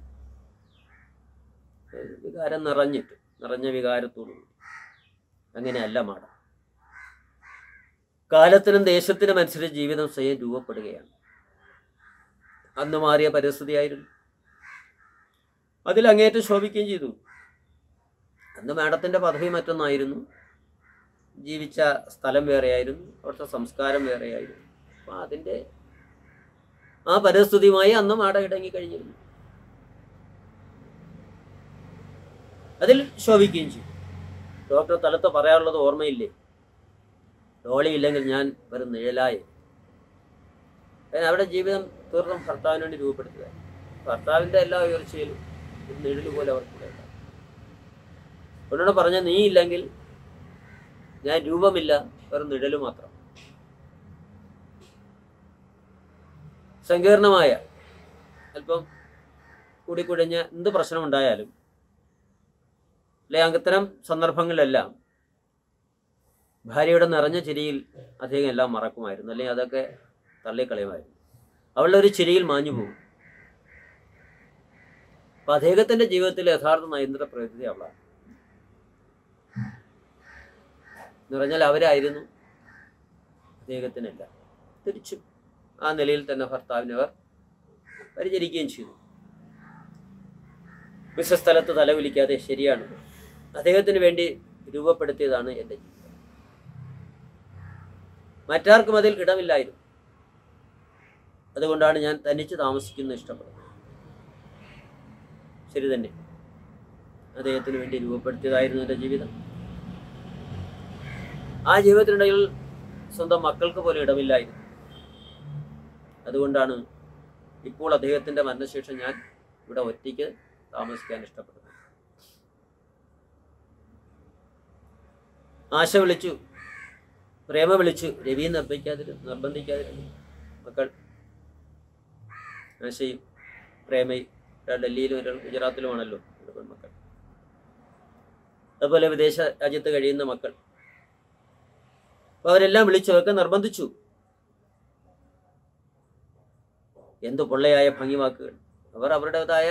Speaker 1: വികാരം നിറഞ്ഞ വികാരത്തോടുകൂടി. അങ്ങനെയല്ല മാഡം. കാലത്തിനും ദേശത്തിനും അനുസരിച്ച് ജീവിതം സ്വയം രൂപപ്പെടുകയാണ്. അന്ന് മാറിയ പരിസ്ഥിതിയായിരുന്നു. അതിൽ അങ്ങേറ്റം ശോഭിക്കുകയും ചെയ്തു. അന്ന് മാഡത്തിൻ്റെ പദവി മറ്റൊന്നായിരുന്നു. ജീവിച്ച സ്ഥലം വേറെയായിരുന്നു. അവിടുത്തെ സംസ്കാരം വേറെയായിരുന്നു. അപ്പം അതിൻ്റെ ആ പരിസ്ഥിതിയുമായി അന്ന് മാഡം ഇടങ്ങി കഴിഞ്ഞിരുന്നു. അതിൽ ശോഭിക്കുകയും ചെയ്തു. ഡോക്ടർ തലത്ത് പറയാനുള്ളത് ഓർമ്മയില്ലേ? ഡോളിയില്ലെങ്കിൽ ഞാൻ വെറും നിഴലായി. അവിടെ ജീവിതം തീർത്തും ഭർത്താവിന് വേണ്ടി രൂപപ്പെടുത്തുക. ഭർത്താവിൻ്റെ എല്ലാ ഉയർച്ചയിലും ഒരു നിഴല് പോലെ അവർക്കൂടെ ഉണ്ടാകും. എന്നോട് പറഞ്ഞ നീ ഇല്ലെങ്കിൽ ഞാൻ രൂപമില്ല, വെറും നിഴല് മാത്രം. സങ്കീർണമായ അല്പം കൂടിക്കുഴഞ്ഞ എന്ത് പ്രശ്നമുണ്ടായാലും അല്ലെ അത്തരം സന്ദർഭങ്ങളിലെല്ലാം ഭാര്യയുടെ നിറഞ്ഞ ചിരിയിൽ അദ്ദേഹം എല്ലാം മറക്കുമായിരുന്നു. അല്ലെങ്കിൽ അതൊക്കെ തള്ളിക്കളയുമായിരുന്നു. അവളുടെ ഒരു ചിരിയിൽ മാഞ്ഞു പോകും. അപ്പൊ അദ്ദേഹത്തിന്റെ ജീവിതത്തിലെ യഥാർത്ഥ നയന്ത്ര പ്രകൃതി അവളാണ്. എന്ന് പറഞ്ഞാൽ അവരായിരുന്നു അദ്ദേഹത്തിനല്ല. തിരിച്ചും ആ നിലയിൽ തന്നെ ഭർത്താവിനെ അവർ പരിചരിക്കുകയും ചെയ്തു. സ്ഥലത്ത് തലവിളിക്കാതെ ശരിയാണ്, അദ്ദേഹത്തിന് വേണ്ടി രൂപപ്പെടുത്തിയതാണ് എൻ്റെ ജീവിതം. മറ്റാർക്കും അതിൽ ഇടമില്ലായിരുന്നു. അതുകൊണ്ടാണ് ഞാൻ തനിച്ച് താമസിക്കുന്നത് ഇഷ്ടപ്പെടുന്നത്. ശരി തന്നെ, അദ്ദേഹത്തിന് വേണ്ടി രൂപപ്പെടുത്തിയതായിരുന്നു എൻ്റെ ജീവിതം. ആ ജീവിതത്തിനിടയിൽ സ്വന്തം മക്കൾക്ക് പോലും ഇടമില്ലായിരുന്നു. അതുകൊണ്ടാണ് ഇപ്പോൾ അദ്ദേഹത്തിൻ്റെ മരണശേഷം ഞാൻ ഇവിടെ ഒറ്റയ്ക്ക് താമസിക്കാൻ ഇഷ്ടപ്പെടുന്നത്. ആശ വിളിച്ചു, പ്രേമ വിളിച്ചു, രവി നിർബന്ധിക്കാതിരുന്നു. മക്കൾ ആശയും പ്രേമയും ഒരാൾ ഡൽഹിയിലും ഒരാൾ ഗുജറാത്തിലുമാണല്ലോ പെൺമക്കൾ. അതുപോലെ വിദേശ രാജ്യത്ത് കഴിയുന്ന മക്കൾ. അപ്പോൾ അവരെല്ലാം വിളിച്ചു, അവർക്ക് നിർബന്ധിച്ചു. എന്ത് പൊള്ളയായ ഭംഗിവാക്കുകൾ! അവർ അവരുടേതായ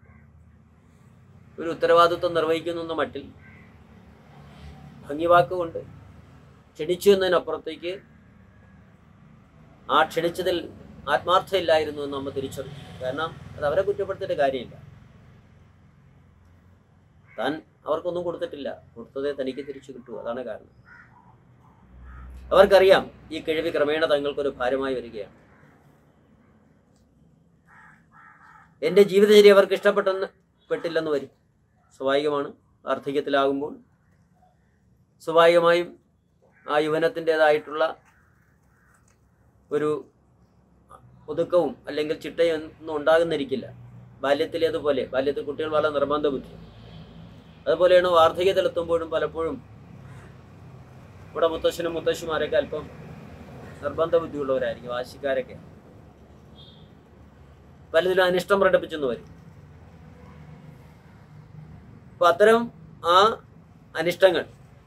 Speaker 1: ഒരു ഉത്തരവാദിത്വം നിർവഹിക്കുന്ന മട്ടിൽ ഭംഗിവാക്കുകൊണ്ട് ക്ഷണിച്ചു എന്നതിനപ്പുറത്തേക്ക് ആ ക്ഷണിച്ചതിൽ ആത്മാർത്ഥമില്ലായിരുന്നു എന്ന് നമ്മൾ തിരിച്ചറിഞ്ഞു. കാരണം അത് അവരെ കുറ്റപ്പെടുത്തിയിട്ട് കാര്യമില്ല. താൻ അവർക്കൊന്നും കൊടുത്തിട്ടില്ല, കൊടുത്തതേ തനിക്ക് തിരിച്ചു കിട്ടൂ. അതാണ് കാരണം. അവർക്കറിയാം ഈ കിഴവി ക്രമേണ തങ്ങൾക്കൊരു ഭാരമായി വരികയാണ്. എൻ്റെ ജീവിതചര്യ അവർക്ക് പെട്ടില്ലെന്ന് വരും. സ്വാഭാവികമാണ്. വാർദ്ധക്യത്തിലാകുമ്പോൾ സ്വാഭാവികമായും ആ യൗവനത്തിൻ്റെതായിട്ടുള്ള ഒരു ഒതുക്കവും അല്ലെങ്കിൽ ചിട്ടയും ഒന്നും ഉണ്ടാകുന്നിരിക്കില്ല. ബാല്യത്തിലേതുപോലെ, ബാല്യത്തിൽ കുട്ടികൾ വളരെ നിർബന്ധ ബുദ്ധി. അതുപോലെയാണ് വാർദ്ധക്യത്തിലെത്തുമ്പോഴും പലപ്പോഴും ഇവിടെ മുത്തശ്ശനും മുത്തശ്ശിമാരൊക്കെ അല്പം നിർബന്ധ ബുദ്ധിയുള്ളവരായിരിക്കും, വാശിക്കാരൊക്കെ. പലതിലും അനിഷ്ടം പ്രകടിപ്പിച്ചെന്ന് വരും. അപ്പൊ അത്തരം ആ അനിഷ്ടങ്ങൾ,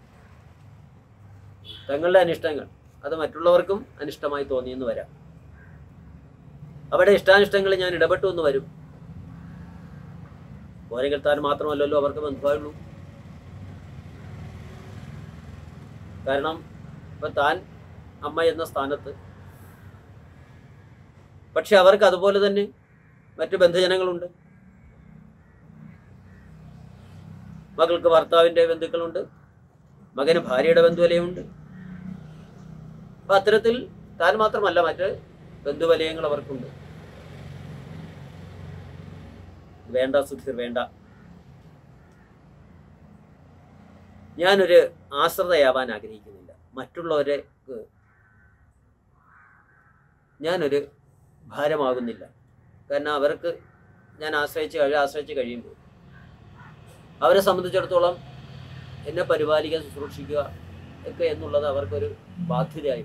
Speaker 1: തങ്ങളുടെ അനിഷ്ടങ്ങൾ, അത് മറ്റുള്ളവർക്കും അനിഷ്ടമായി തോന്നിയെന്ന് വരാം. അവിടെ ഇഷ്ടാനിഷ്ടങ്ങളിൽ ഞാൻ ഇടപെട്ടു എന്ന് വരും. പോരെങ്കിൽ താൻ മാത്രമല്ലല്ലോ അവർക്ക് ബന്ധുവായുള്ളൂ. കാരണം ഇപ്പൊ താൻ അമ്മ എന്ന സ്ഥാനത്ത്, പക്ഷെ അവർക്ക് അതുപോലെ തന്നെ മറ്റു ബന്ധുജനങ്ങളുണ്ട്. മകൾക്ക് ഭർത്താവിൻ്റെ ബന്ധുക്കളുണ്ട്, മകന് ഭാര്യയുടെ ബന്ധുവലയുണ്ട്. അപ്പൊ അത്തരത്തിൽ താൻ മാത്രമല്ല, മറ്റ് ബന്ധുവലയങ്ങൾ അവർക്കുണ്ട്. വേണ്ട സുധീർ, വേണ്ട. ഞാനൊരു ആശ്രിതയാവാൻ ആഗ്രഹിക്കുന്നില്ല. മറ്റുള്ളവരെ ഞാനൊരു ഭാരമാകുന്നില്ല. കാരണം അവർക്ക് ഞാൻ ആശ്രയിച്ച് കഴിയുമ്പോൾ അവരെ സംബന്ധിച്ചിടത്തോളം എന്നെ പരിപാലിക്കാൻ, ശുശ്രൂഷിക്കുക ഒക്കെ എന്നുള്ളത് അവർക്കൊരു ബാധ്യതയായി.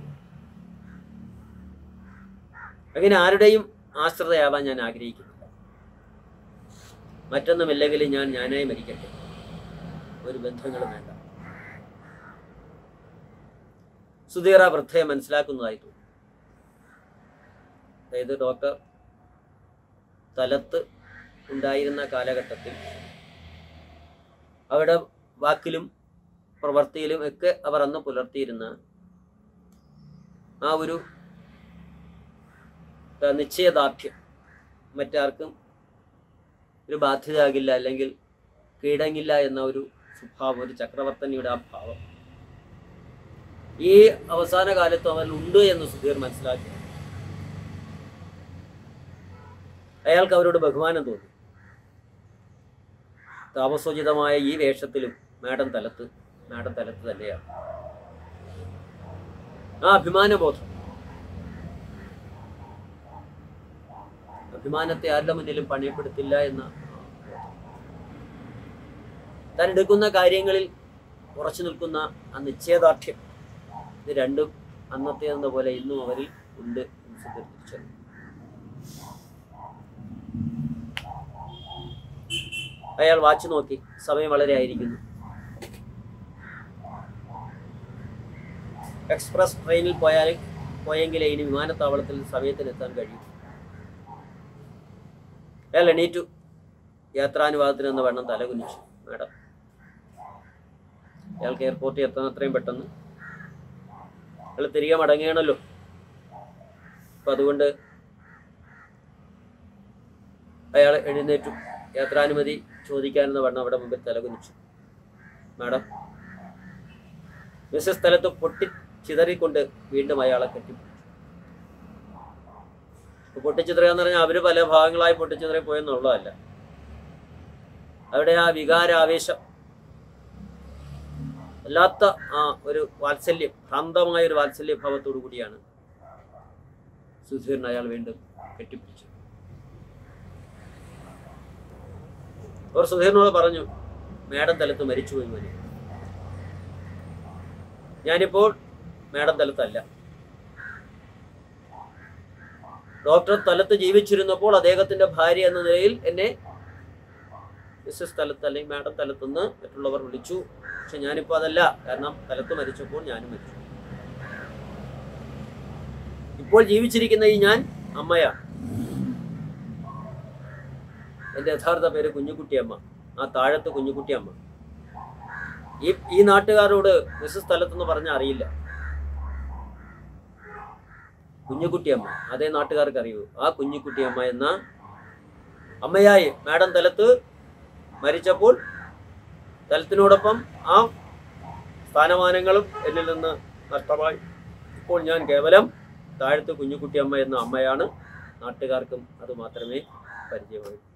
Speaker 1: അങ്ങനെ ആരുടെയും ആശ്രിതയാവാൻ ഞാൻ ആഗ്രഹിക്കുന്നില്ല. മറ്റൊന്നുമില്ലെങ്കിൽ ഞാനായി മരിക്കട്ടെ, ഒരു ബന്ധങ്ങളും വേണ്ട. സുധീർ ആ വൃദ്ധയെ മനസ്സിലാക്കുന്നതായി തോന്നി. അതായത് ഡോക്ടർ തലത്ത് ഉണ്ടായിരുന്ന കാലഘട്ടത്തിൽ അവരുടെ വാക്കിലും പ്രവൃത്തിയിലും ഒക്കെ അവർ അന്ന് പുലർത്തിയിരുന്ന ആ ഒരു നിശ്ചയദാർഢ്യം മറ്റാർക്കും ഒരു ബാധ്യതയാകില്ല, അല്ലെങ്കിൽ കീഴടങ്ങില്ല എന്ന ഒരു സ്വഭാവം, ഒരു ചക്രവർത്തനിയുടെ ആ ഭാവം ഈ അവസാന കാലത്ത് അവരിലുണ്ട് എന്ന് സുധീർ മനസ്സിലാക്കി. അയാൾക്ക് അവരോട് ബഹുമാനം തോന്നി. താമസോചിതമായ ഈ വേഷത്തിലും മാഡം തലത്ത് തന്നെയാണ്. ആ അഭിമാനബോധം, അഭിമാനത്തെ ആരുടെ മുന്നിലും പണിയപ്പെടുത്തില്ല എന്ന, താൻ എടുക്കുന്ന കാര്യങ്ങളിൽ ഉറച്ചു നിൽക്കുന്ന ആ നിശ്ചയദാർഢ്യം, ഇത് രണ്ടും അന്നത്തെ പോലെ ഇന്നും അവരിൽ ഉണ്ട് എന്ന് തിരിച്ചറിഞ്ഞു. അയാൾ വാച്ച് നോക്കി. സമയം വളരെ ആയിരിക്കുന്നു. എക്സ്പ്രസ് ട്രെയിനിൽ പോയെങ്കിലേ ഇനി വിമാനത്താവളത്തിൽ സമയത്തിനെത്താൻ കഴിയും. അയാൾ എണീറ്റു. യാത്രാനുവാദത്തിന് എന്ന വണ്ണം തലകുനിച്ചു. മാഡം, അയാൾക്ക് എയർപോർട്ടിൽ എത്താൻ അത്രയും പെട്ടെന്ന്, അയാൾ തിരികെ മടങ്ങുകയാണല്ലോ. അപ്പം അതുകൊണ്ട് അയാൾ എഴുന്നേറ്റു. യാത്രാനുമതി ചോദിക്കാനെന്ന വണ്ണം അവിടെ മുമ്പിൽ തലകുനിച്ചു. മാഡം, മിസ്സസ് സ്ഥലത്ത് പൊട്ടിച്ചിതറിക്കൊണ്ട് വീണ്ടും അയാളെ കെട്ടിപ്പിടിച്ചു. പൊട്ടിച്ചിതറുക എന്ന് പറഞ്ഞാൽ അവര് പല ഭാഗങ്ങളായി പൊട്ടിച്ചിതറി പോയെന്നുള്ളതല്ല. അവിടെ ആ വികാരാവേശം, അല്ലാത്ത ആ ഒരു വാത്സല്യം, ഭ്രാന്തമായ ഒരു വാത്സല്യ ഭാവത്തോടു കൂടിയാണ് സുധീറിനെ അയാൾ വീണ്ടും കെട്ടിപ്പിടിച്ചു. അവർ സുധീറിനോട് പറഞ്ഞു, മാഡം തലത്ത് മരിച്ചുപോയി മതി. ഞാനിപ്പോൾ മാഡം തലത്തല്ല. ഡോക്ടർ തലത്ത് ജീവിച്ചിരുന്നപ്പോൾ അദ്ദേഹത്തിന്റെ ഭാര്യ എന്ന നിലയിൽ എന്നെ മിസ്സസ് തലത്ത് അല്ലെങ്കിൽ മാഡം തലത്തുനിന്ന് മറ്റുള്ളവർ വിളിച്ചു. പക്ഷെ ഞാനിപ്പോൾ അതല്ല, കാരണം തലത്ത് മരിച്ചപ്പോൾ ഞാനും മരിച്ചു. ഇപ്പോൾ ജീവിച്ചിരിക്കുന്ന ഈ ഞാൻ അമ്മയാണ്. എൻ്റെ യഥാർത്ഥ പേര് കുഞ്ഞുകുട്ടിയമ്മ, ആ താഴത്ത് കുഞ്ഞുകുട്ടിയമ്മ. ഈ നാട്ടുകാരോട് മിസ്സസ് തലത്തെന്ന് പറഞ്ഞാൽ അറിയില്ല. കുഞ്ഞുകുട്ടിയമ്മ അതേ നാട്ടുകാർക്ക് അറിയൂ. ആ കുഞ്ഞുകുട്ടിയമ്മ എന്ന അമ്മയായി മാഡം തലത്ത് മരിച്ചപ്പോൾ തലത്തിനോടൊപ്പം ആ സ്ഥാനമാനങ്ങളും എന്നിൽ നിന്ന് നഷ്ടമായി. ഇപ്പോൾ ഞാൻ കേവലം താഴത്ത് കുഞ്ഞുകുട്ടിയമ്മ എന്ന അമ്മയാണ്. നാട്ടുകാർക്കും അത് മാത്രമേ പരിചയമായൂ.